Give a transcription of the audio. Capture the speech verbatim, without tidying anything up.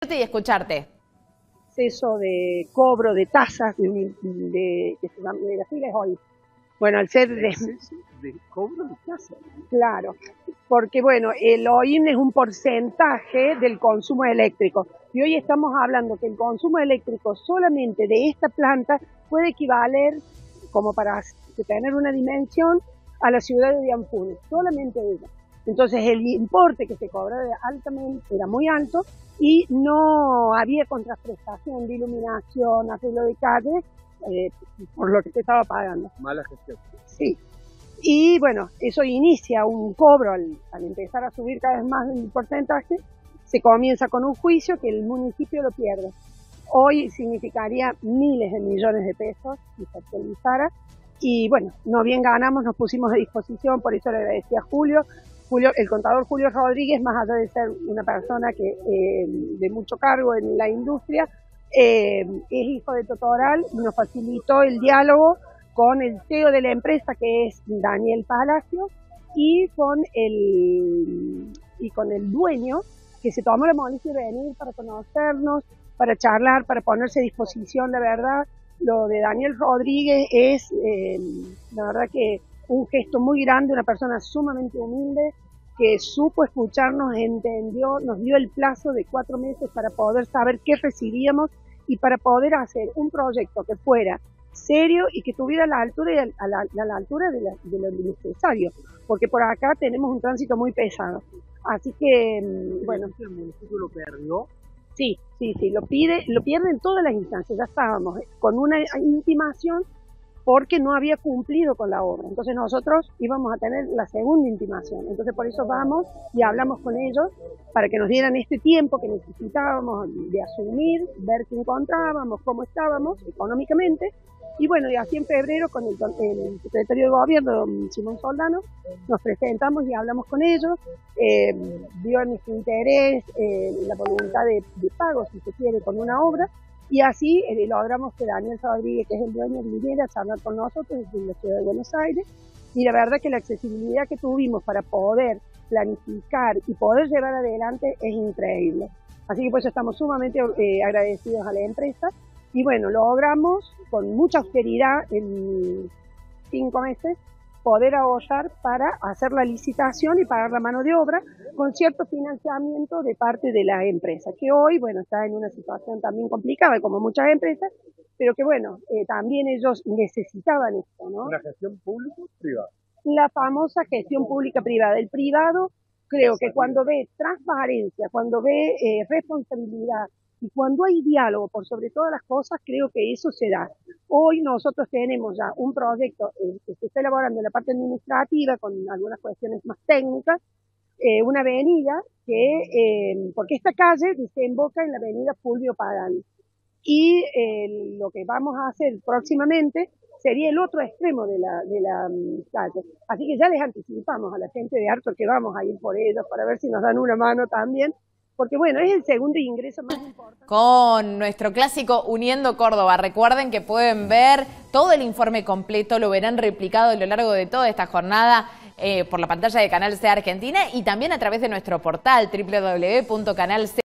Y escucharte. Proceso de cobro de tasas de, un, de, que se llama, de las siglas hoy. Bueno, al ser de, de cobro de tasas. Claro, porque bueno, el O I M es un porcentaje del consumo eléctrico. Y hoy estamos hablando que el consumo eléctrico solamente de esta planta puede equivaler, como para tener una dimensión, a la ciudad de Dianfunes, solamente ella. Entonces el importe que se cobraba altamente era muy alto y no había contraprestación de iluminación, arreglo de calles, eh, por lo que se estaba pagando. Mala gestión. Sí. Y bueno, eso inicia un cobro al, al empezar a subir cada vez más el porcentaje, se comienza con un juicio que el municipio lo pierde. Hoy significaría miles de millones de pesos si se actualizara. Y bueno, no bien ganamos, nos pusimos a disposición, por eso le agradecía a Julio. Julio, el contador Julio Rodríguez, más allá de ser una persona que eh, de mucho cargo en la industria, eh, es hijo de Totoral y nos facilitó el diálogo con el C E O de la empresa, que es Daniel Palacio, y con el, y con el dueño, que se tomó la molestia de venir para conocernos, para charlar, para ponerse a disposición. La verdad, lo de Daniel Rodríguez es, eh, la verdad que un gesto muy grande, una persona sumamente humilde, que supo escucharnos, entendió, nos dio el plazo de cuatro meses para poder saber qué recibíamos y para poder hacer un proyecto que fuera serio y que tuviera la altura y a la, a la altura de, la, de lo necesario, porque por acá tenemos un tránsito muy pesado. Así que, bueno. ¿El municipio lo perdió? Sí, sí, sí, lo pide, lo pierde en todas las instancias. Ya estábamos con una intimación porque no había cumplido con la obra. Entonces nosotros íbamos a tener la segunda intimación. Entonces por eso vamos y hablamos con ellos para que nos dieran este tiempo que necesitábamos de asumir, ver qué encontrábamos, cómo estábamos económicamente. Y bueno, y así en febrero con el, el secretario de gobierno, don Simón Soldano, nos presentamos y hablamos con ellos, eh, vio nuestro interés, eh, la voluntad de, de pago, si se quiere, con una obra. Y así eh, logramos que Daniel Rodríguez, que es el dueño, viniera a charlar con nosotros desde la ciudad de Buenos Aires. Y la verdad que la accesibilidad que tuvimos para poder planificar y poder llevar adelante es increíble. Así que pues estamos sumamente eh, agradecidos a la empresa. Y bueno, logramos con mucha austeridad en cinco meses poder ahorrar para hacer la licitación y pagar la mano de obra con cierto financiamiento de parte de la empresa, que hoy, bueno, está en una situación también complicada, como muchas empresas, pero que bueno, eh, también ellos necesitaban esto, ¿no? ¿Una gestión público-privada? La famosa gestión pública-privada. El privado, creo que cuando ve transparencia, cuando ve eh, responsabilidad, y cuando hay diálogo por sobre todas las cosas, creo que eso se da. Hoy nosotros tenemos ya un proyecto eh, que se está elaborando en la parte administrativa con algunas cuestiones más técnicas, eh, una avenida que, eh, porque esta calle desemboca en la avenida Fulvio Pagani. Y eh, lo que vamos a hacer próximamente sería el otro extremo de la, de la um, calle. Así que ya les anticipamos a la gente de Arthur que vamos a ir por ellos para ver si nos dan una mano también. Porque bueno, es el segundo ingreso más importante. Con nuestro clásico Uniendo Córdoba. Recuerden que pueden ver todo el informe completo, lo verán replicado a lo largo de toda esta jornada eh, por la pantalla de Canal C Argentina y también a través de nuestro portal doble u doble u doble u punto canal c